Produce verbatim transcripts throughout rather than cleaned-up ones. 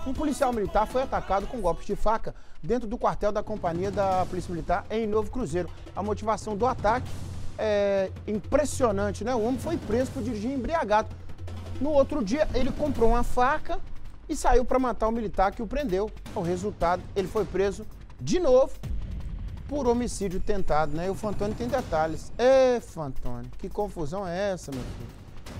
Um policial militar foi atacado com golpes de faca dentro do quartel da companhia da Polícia Militar em Novo Cruzeiro. A motivação do ataque é impressionante, né? O homem foi preso por dirigir embriagado. No outro dia, ele comprou uma faca e saiu para matar o militar que o prendeu. O resultado, ele foi preso de novo por homicídio tentado, né? E o Fantoni tem detalhes. Ê, Fantoni, que confusão é essa, meu filho?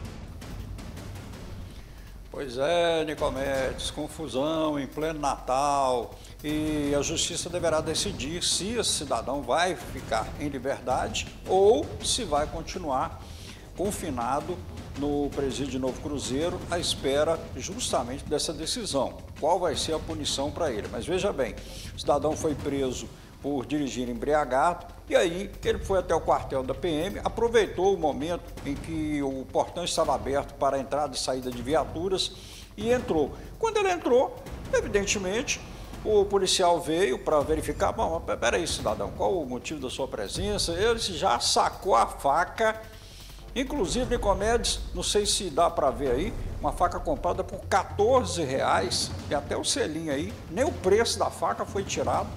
Pois é, Nicomedes, confusão em pleno Natal, e a justiça deverá decidir se esse cidadão vai ficar em liberdade ou se vai continuar confinado no presídio de Novo Cruzeiro à espera justamente dessa decisão. Qual vai ser a punição para ele? Mas veja bem, o cidadão foi preso por dirigir embriagado, e aí ele foi até o quartel da P M, aproveitou o momento em que o portão estava aberto para a entrada e saída de viaturas e entrou. Quando ele entrou, evidentemente, o policial veio para verificar, bom, peraí, cidadão, qual o motivo da sua presença? Ele já sacou a faca, inclusive, Nicomedes, não sei se dá para ver aí, uma faca comprada por quatorze reais, e até o selinho aí, nem o preço da faca foi tirado.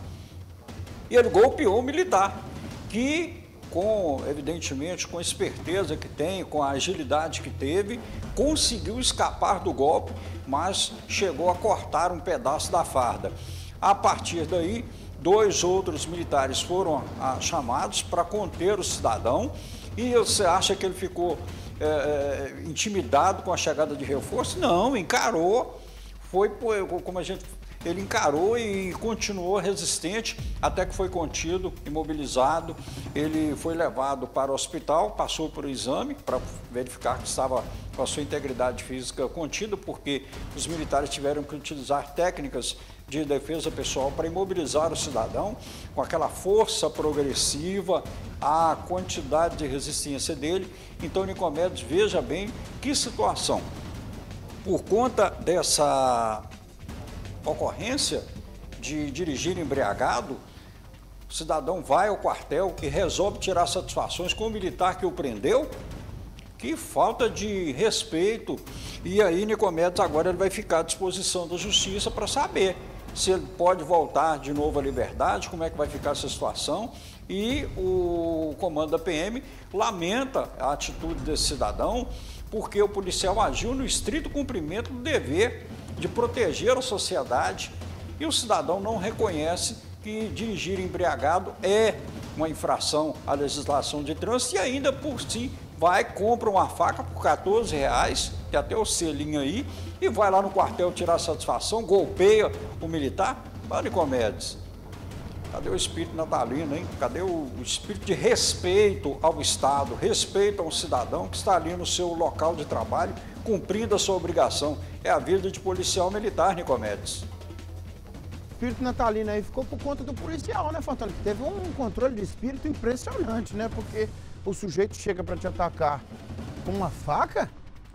E ele golpeou o militar, que, com, evidentemente, com a esperteza que tem, com a agilidade que teve, conseguiu escapar do golpe, mas chegou a cortar um pedaço da farda. A partir daí, dois outros militares foram ah, chamados para conter o cidadão, e você acha que ele ficou é, intimidado com a chegada de reforço? Não, encarou, foi como a gente... Ele encarou e continuou resistente até que foi contido, imobilizado. Ele foi levado para o hospital, passou por um exame para verificar que estava com a sua integridade física contida, porque os militares tiveram que utilizar técnicas de defesa pessoal para imobilizar o cidadão com aquela força progressiva, a quantidade de resistência dele. Então, Nicomedes, veja bem que situação. Por conta dessa ocorrência de dirigir embriagado, o cidadão vai ao quartel e resolve tirar satisfações com o militar que o prendeu. Que falta de respeito. E aí, Nicomedes, agora ele vai ficar à disposição da justiça para saber se ele pode voltar de novo à liberdade, como é que vai ficar essa situação. E o comando da P M lamenta a atitude desse cidadão, porque o policial agiu no estrito cumprimento do dever de proteger a sociedade, e o cidadão não reconhece que dirigir embriagado é uma infração à legislação de trânsito, e ainda por si vai, compra uma faca por quatorze reais, que até o selinho aí, e vai lá no quartel tirar satisfação, golpeia o militar. Olha, Nicomedes, cadê o espírito natalino, hein? Cadê o espírito de respeito ao Estado, respeito ao cidadão que está ali no seu local de trabalho, cumprindo a sua obrigação? É a vida de policial militar, Nicomedes. Espírito natalino aí ficou por conta do policial, né, Fantoni? Que teve um controle de espírito impressionante, né? Porque o sujeito chega para te atacar com uma faca,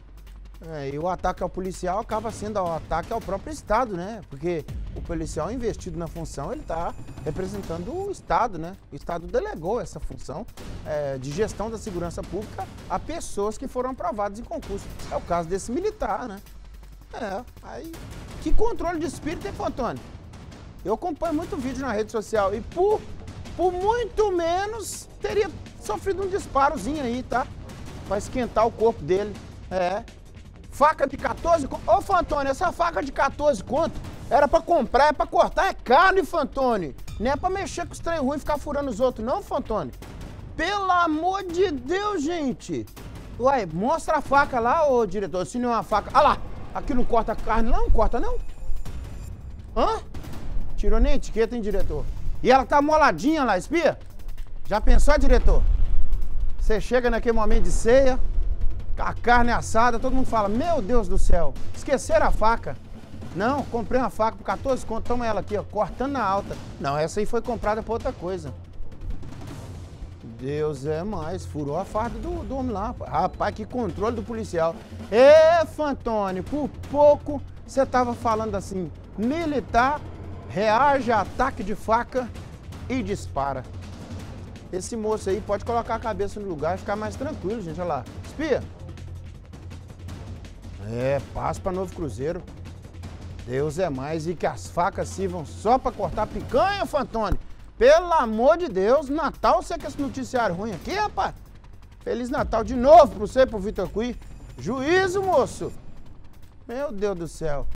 é, e o ataque ao policial acaba sendo o ataque ao próprio Estado, né? Porque o policial investido na função, ele está representando o Estado, né? O Estado delegou essa função é, de gestão da segurança pública a pessoas que foram aprovadas em concurso. É o caso desse militar, né? É, aí, que controle de espírito, hein, Fantoni? Eu acompanho muito vídeo na rede social e por, por muito menos teria sofrido um disparozinho aí, tá? Pra esquentar o corpo dele. É. Faca de quatorze conto. Ô, Fantoni, essa faca de quatorze conto era pra comprar, é pra cortar, é caro, hein, Fantoni? Não é pra mexer com os trem ruim e ficar furando os outros, não, Fantoni? Pelo amor de Deus, gente! Uai, mostra a faca lá, ô diretor, se não é uma faca. Ah lá! Aqui não corta carne, não? Corta, não? Hã? Tirou nem etiqueta, hein, diretor? E ela tá moladinha lá, espia? Já pensou, diretor? Você chega naquele momento de ceia, a carne assada, todo mundo fala, meu Deus do céu, esqueceram a faca. Não, comprei uma faca por quatorze conto, toma ela aqui, ó, cortando na alta. Não, essa aí foi comprada pra outra coisa. Deus é mais, furou a farda do, do homem lá. Rapaz, que controle do policial. Ê, Fantoni, por pouco você tava falando assim, militar reage a ataque de faca e dispara. Esse moço aí pode colocar a cabeça no lugar e ficar mais tranquilo, gente, olha lá. Espia. É, passa para Novo Cruzeiro. Deus é mais e que as facas sirvam só pra cortar picanha, Fantoni. Pelo amor de Deus, Natal, você quer esse noticiário ruim aqui, rapaz? Feliz Natal de novo pra você e pro Vitor Cui. Juízo, moço! Meu Deus do céu.